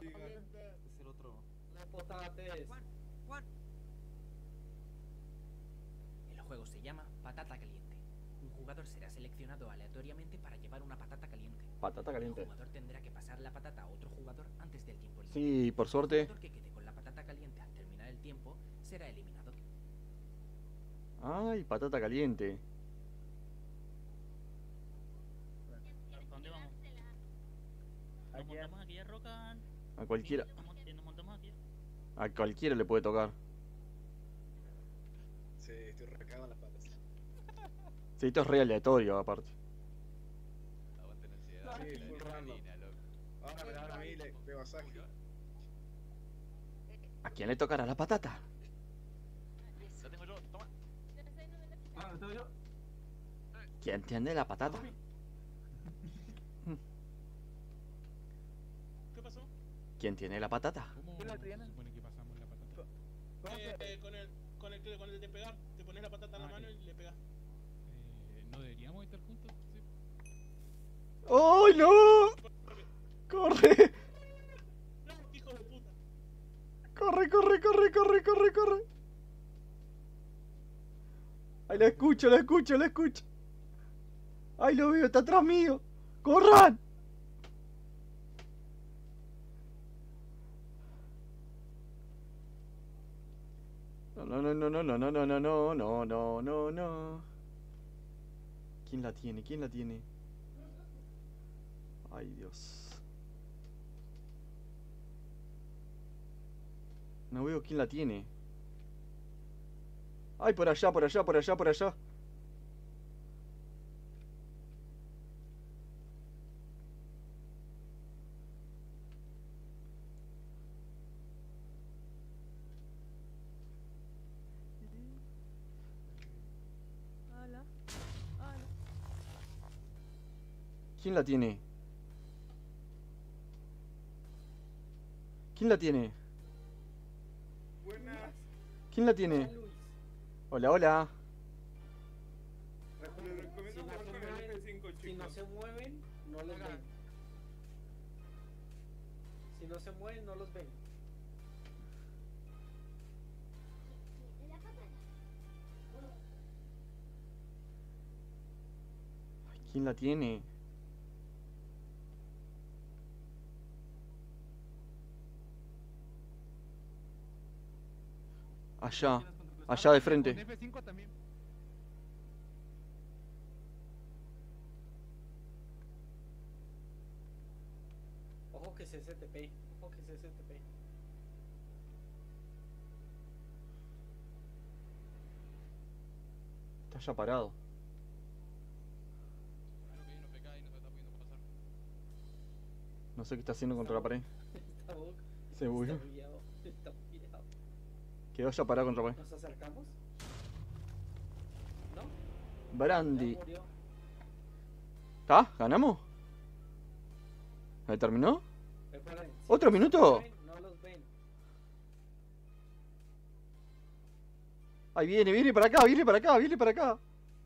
Es el otro. La potates. El juego se llama Patata Caliente. Un jugador será seleccionado aleatoriamente para llevar una patata caliente. Patata caliente. El jugador tendrá que pasar la patata a otro jugador antes del tiempo límite. Sí, por suerte. El jugador que quede con la patata caliente al terminar el tiempo será eliminado. Ay, patata caliente. ¿Dónde vamos? Nos montamos aquí a Roca. A cualquiera. Nos montamos aquí. A cualquiera le puede tocar. Sí, estoy recagado en las patas. Sí, esto es re aleatorio, aparte. Aguante la ansiedad. Sí, la full random. adrenalina, loco. Ahora me la dan a mí, le pego a Saki. ¿A quién le tocará la patata? La tengo yo, toma. Ah, ¿lo tengo yo? ¿Quién tiene la patata? ¿Qué pasó? ¿Quién tiene la patata? ¿Cómo se supone que pasamos la patata? Con el de pegar, te pones la patata en la mano y le pegas. ¿No deberíamos estar juntos? Sí. ¡Ay, no! ¡Corre! No, hijo de puta. ¡Corre, corre, corre, corre, corre, corre! ¡Ay, la escucho, la escucho, la escucho! ¡Ay, lo veo, está atrás mío! ¡Corran! No, no, no, no, no, no, no, no, no, no, no, no, no. ¿Quién la tiene? ¿Quién la tiene? Ay, Dios. No veo quién la tiene. Ay, por allá, por allá, por allá, por allá. ¿Quién la tiene? ¿Quién la tiene? Buenas. ¿Quién la tiene? Hola, hola. Les recomiendo jugar con el F5, Si no chicos. se mueven, no los ven. Si no se mueven, no los ven. Ay, ¿quién la tiene? Allá, allá de frente. Con F5 también. Ojo que se STP. Ojo que se STP. Está ya parado. Claro que hay uno PK y no se está pudiendo pasar. No sé qué está haciendo contra la pared. Está boca. Se bugueó. Está bugueado. Está bugueado. Quedó ya parado contra la pared. ¿Nos acercamos? ¿No? Brandy. Ya murió. ¿Está? ¿Ganamos? ¿Ahí terminó? Esperen, si ¿Otro no se minuto? mueven, no los ven. Ahí viene, viene para acá, viene para acá, viene para acá.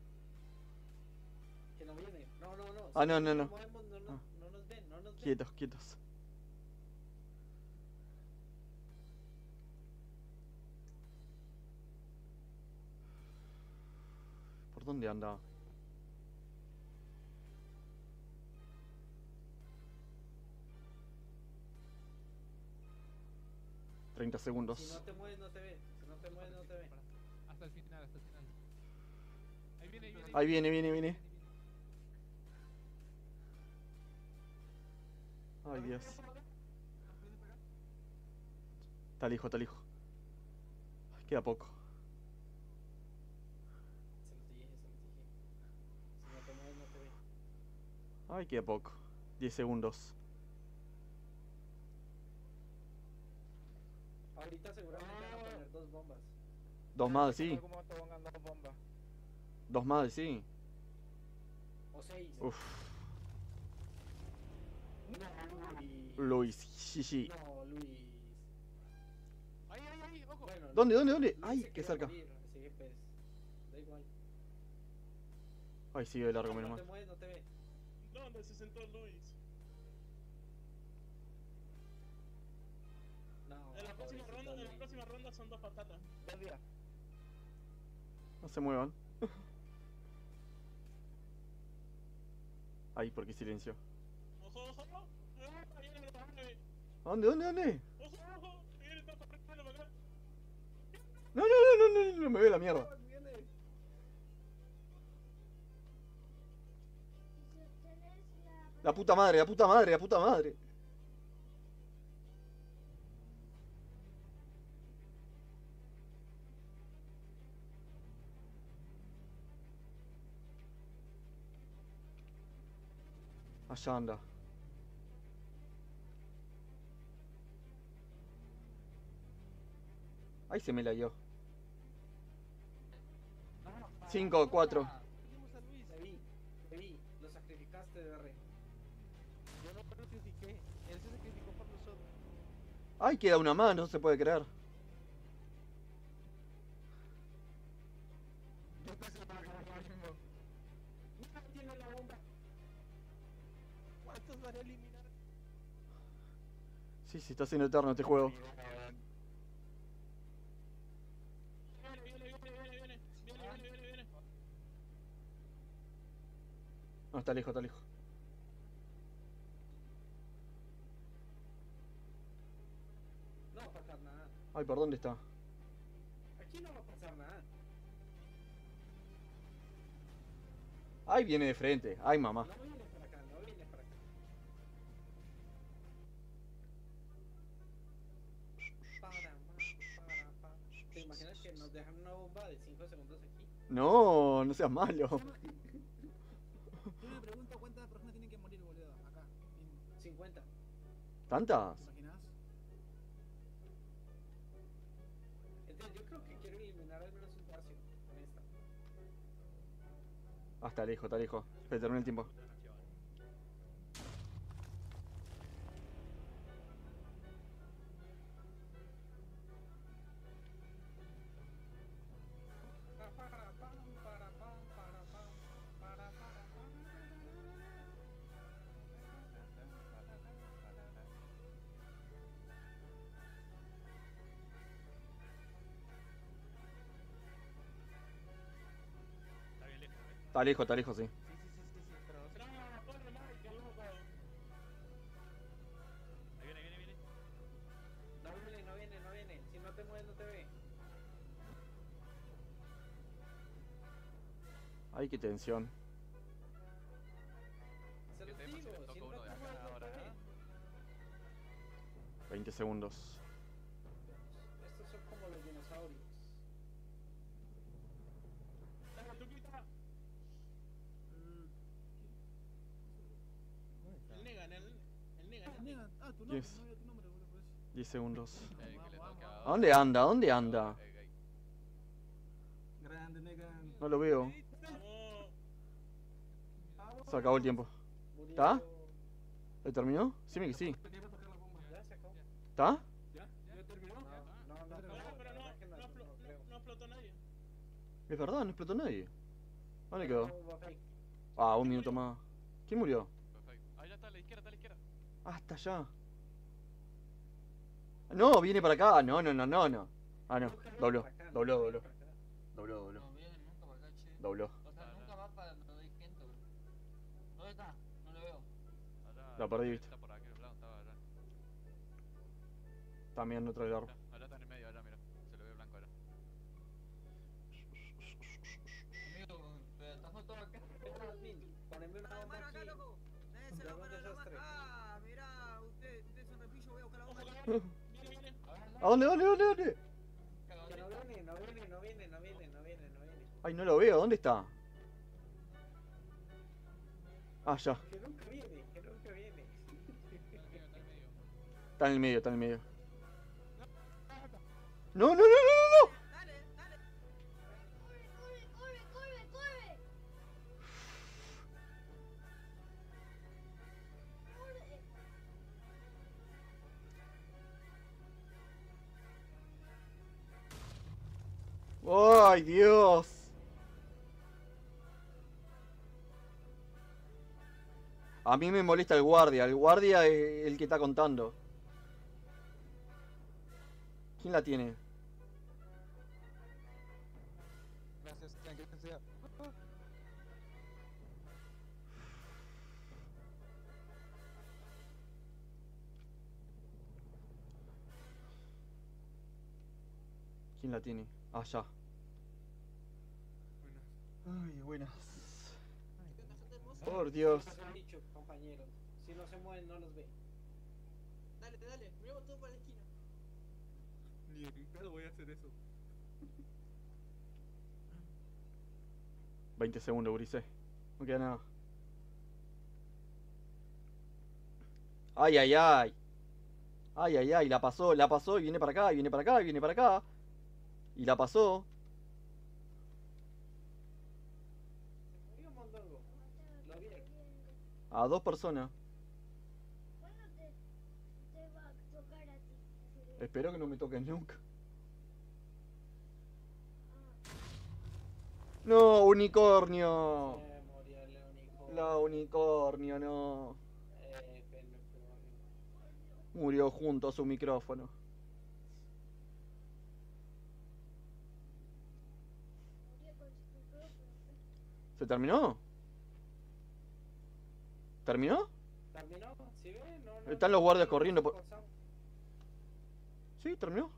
Que no viene. No, no, no. Ah, Si no, no, nos no. movemos, no, Ah. no nos ven, no nos ven. Quietos, quietos. ¿Por dónde anda? ...30 segundos. Si no te mueves, no te ven. Si no te mueves, no te ven. Hasta el final, hasta el final. Ahí viene, ahí viene. Ahí viene, viene, viene. Ay, Dios. Está lejos, está lejos. Ay, queda poco. Se los dije, se los dije. Si no te mueves, no te ven. Ay, queda poco. 10 segundos. Ahorita seguramente van a poner dos bombas. Dos más, sí. Dos más, sí. O seis. Uf. No, Luis, sí, sí. No, Luis. Ahí, ahí, ahí, ojo. Bueno, ¿Dónde, dónde, dónde? Luis Ay, se qué quiere cerca. morir, así que pues, da igual. Ay, sigue de largo, Si menos no mal. te mueves, no te ven. ¿Dónde se sentó Luis? No, En la próxima pobrecito ronda, en la Luis. próxima ronda son 2 patatas. No se muevan. Ahí, porque silencio. Ojo, ojo, ojo. Ahí viene la nave. ¿A dónde, dónde, dónde? Ojo, ojo. Viene todo corriendo para acá. No, no, no, no, no, no me ve la mierda. La puta madre, la puta madre, la puta madre. Allá anda. Ahí se me la dio. 5, 4. Perdimos a Luis. Te vi, lo sacrificaste, BR. Yo no lo sacrifiqué. Él se sacrificó por nosotros. Ay, queda una más, no se puede creer. Yo pensé para que lo mismo. Tiene la bomba. ¿Cuántos van a eliminar? Sí, sí, está siendo eterno este juego. Viene. No, está lejos, está lejos. No va a pasar nada. Ay, ¿por dónde está? Aquí no va a pasar nada. Ay, viene de frente. Ay, mamá. No vienes para acá, no vienes para acá. ¿Te imaginas que nos dejan una bomba de 5 segundos aquí? No, no seas malo. Yo me pregunto cuántas personas tienen que morir, boludo, acá mismo. 50. ¿Tantas? ¿Te imaginas? Entonces yo creo que quiero eliminar al menos un tercio en esta. Ah, está lejos, está lejos. Espera, termina el tiempo. Está lejos, sí. Sí, pero no sé. No, corre, Mike, loco. Ahí viene. No viene. Si no te mueves, no te ve. Ay, qué tensión. Se ¿Qué los tema si digo, les si toca no uno de te acá mueves, no ahora, te ve. 20 segundos. Estos son como los dinosaurios. Dale, tú quita. El Negan, el Negan. Negan, tu nombre, Yes. no había tu nombre, boludo, por eso. 10 segundos. Que le toque ¿A dónde anda? ¿A dónde anda? Grande, Negan. No lo veo. Vamos. Se acabó el tiempo. Murió. ¿Está? ¿Se terminó? Sí, que sí. Ya se acabó. ¿Está? ¿Ya terminó? No, No, pero la verdad que no creo. no explotó nadie. Es verdad, no explotó nadie. ¿Dónde quedó? Bomba fake. Ah, un minuto más. ¿Quién murió? Perfecto. Ahí ya está, a la izquierda, Ah, está allá. No, viene para acá. No, no, no, no, no. Ah, no. Dobló. Dobló. No viene nunca para acá, che. Dobló. O sea, nunca va para donde hay gente, bro. ¿Dónde está? No lo veo. La perdí, viste. Está por aquel lado, estaba allá. Está mirando otro lado. Allá está en el medio, allá, mira. Se le ve blanco allá. Amigo, pero estamos todos acá. Poneme una bomba aquí. Nadie se lo pone a nomás. Ah, mira, usted son repillo, voy a buscar la bomba. Viene. ¿A dónde? ¿Dónde? Que no viene. Ay, no lo veo. ¿Dónde está? Ah, ya. Que nunca viene. Está en el medio, está en el medio. No, no, no, no, no, no. Dale. Corre. ¡Ay, Dios! A mí me molesta el guardia. El guardia es el que está contando. ¿Quién la tiene? Gracias, que sea. ¿Quién la tiene? Ah, ya. Ay, buenas. Por Dios. Nos han dicho, compañeros. Si no se mueven, no los ve. Dale, dale, miremos todo para la esquina. Ni en pedo voy a hacer eso. 20 segundos, Ulises. No queda nada. Ay, ay, ay. Ay, ay, ay. La pasó y viene para acá, y viene para acá, y viene para acá. Y la pasó. Se murió Mondongo. Lo vieron. A 2 personas. ¿Cuándo te va a tocar a ti? Espero que no me toquen nunca. No, unicornio. Se murió el unicornio. La unicornio, no. Peluco. Murió junto a su micrófono. Murió con su micrófono. ¿Se terminó? ¿Terminó? ¿Terminó? ¿Sí ve? No, Están los guardias no, corriendo no, por... Sí, terminó.